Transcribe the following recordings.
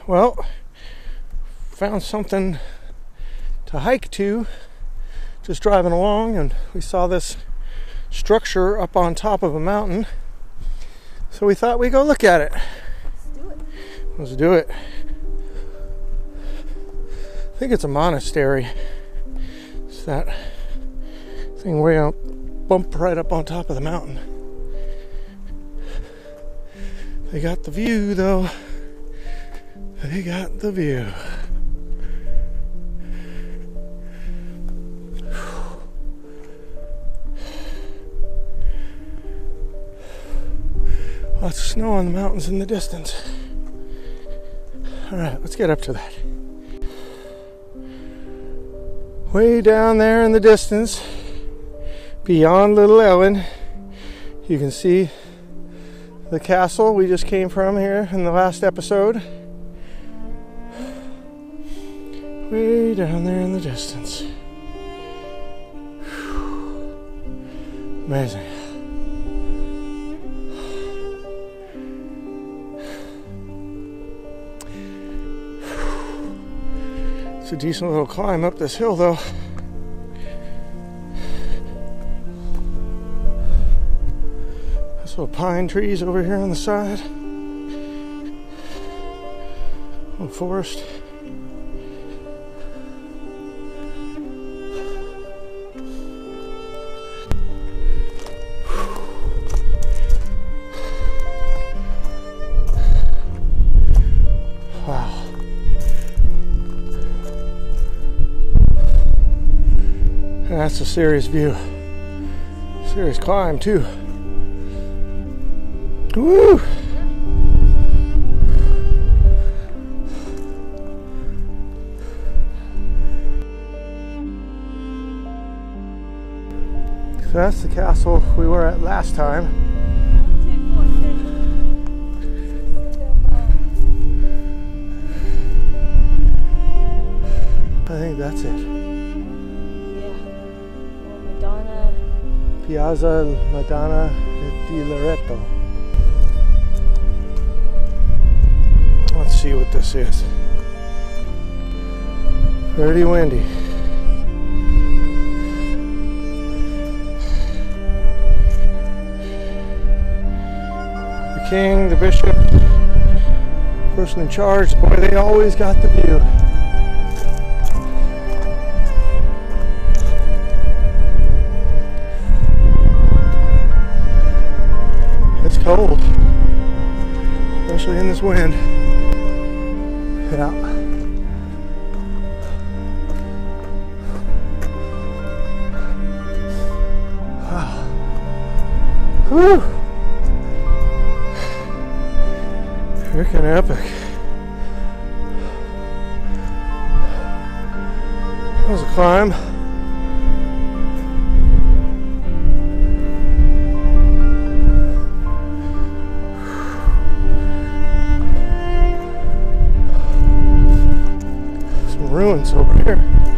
Well, found something to hike to, just driving along, and we saw this structure up on top of a mountain, so we thought we'd go look at it. Let's do it. I think it's a monastery. It's that thing way up, bump right up on top of the mountain. They got the view though. They got the view. Lots of snow on the mountains in the distance. Alright, let's get up to that. Way down there in the distance, beyond Little Ellen, you can see the castle we just came from here in the last episode. Way down there in the distance. Amazing. It's a decent little climb up this hill though. There's little pine trees over here on the side. Little forest. That's a serious view. Serious climb too. Woo! So that's the castle we were at last time. I think that's it. Piazza Madonna di Loreto. Let's see what this is. Pretty windy. The king, the bishop, person in charge, boy, they always got the view. Cold, especially in this wind. Yeah. Wow. Whew. Freaking epic. That was a climb. Ruins over here.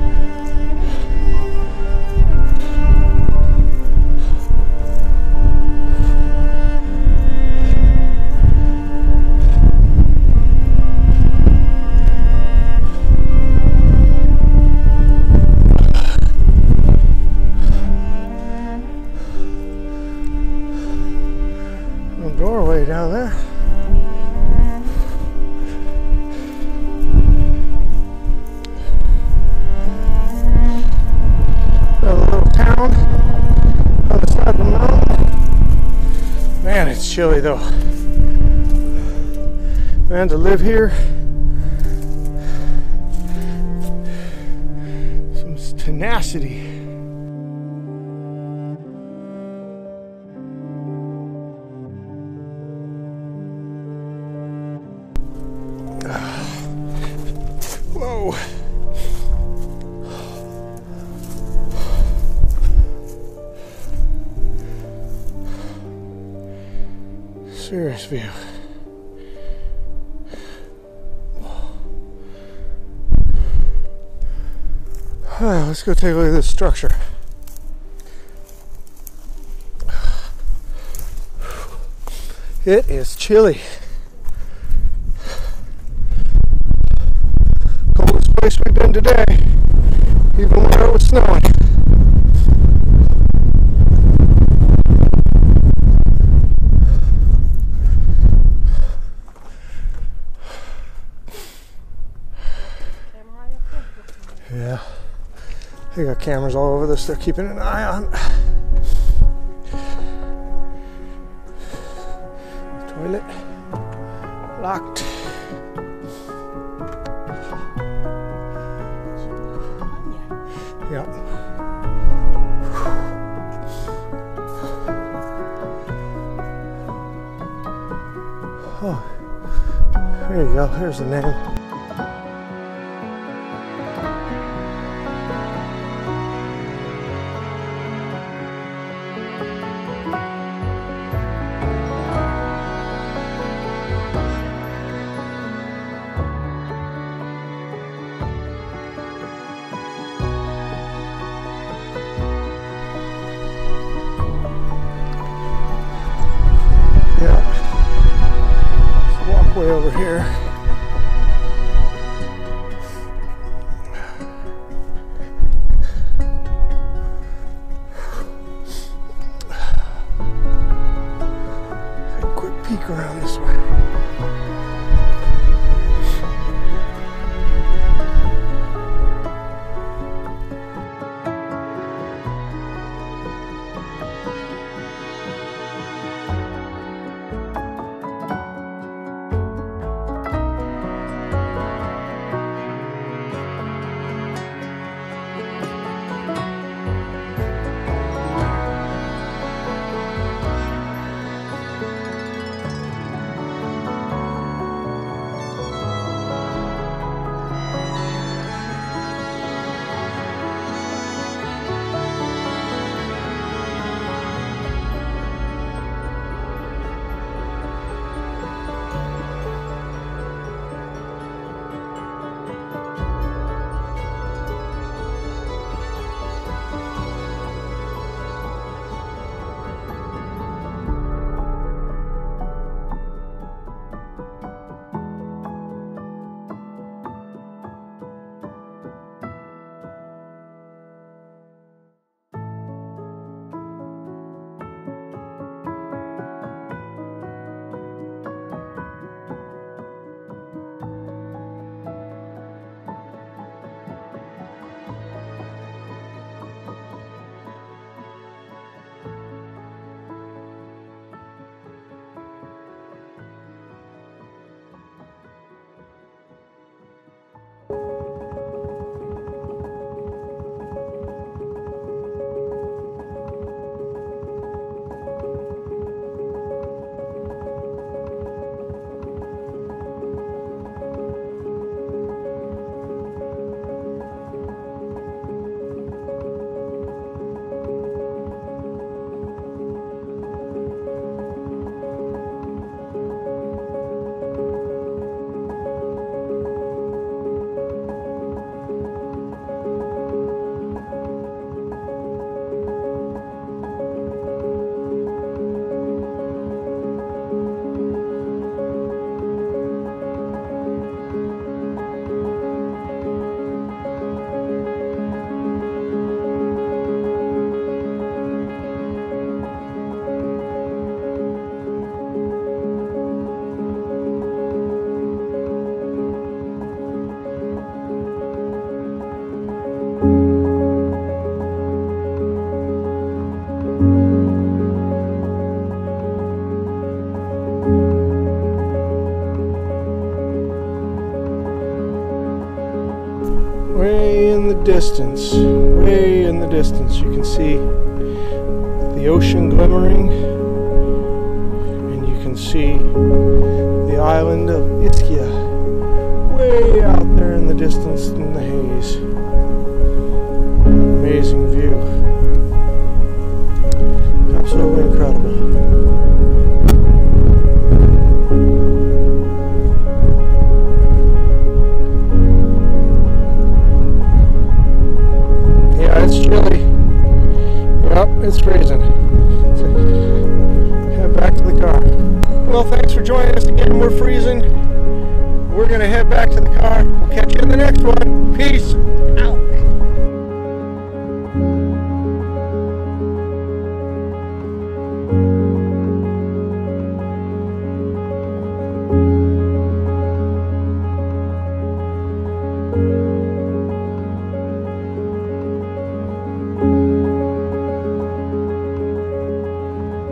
A doorway down there. Man, it's chilly though. Man, to live here, some tenacity. Whoa. Serious view. Let's go take a look at this structure. It is chilly. place we've been today, even where it was snowing. Yeah, they got cameras all over this they're keeping an eye on. Toilet locked. Yep. Oh, there you go. There's the name. Way over here. Take a quick peek around this way. Way in the distance, you can see the ocean glimmering, and you can see the island of Ischia way out there in the distance in the haze. Amazing view. Absolutely incredible. It's chilly. Yep, it's freezing. So head back to the car. Well, thanks for joining us again. We're freezing. We're going to head back to the car. We'll catch you in the next one. Peace. Out.